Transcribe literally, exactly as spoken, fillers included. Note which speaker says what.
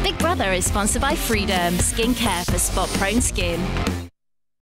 Speaker 1: Big Brother is sponsored by Freederm, skincare for spot-prone skin.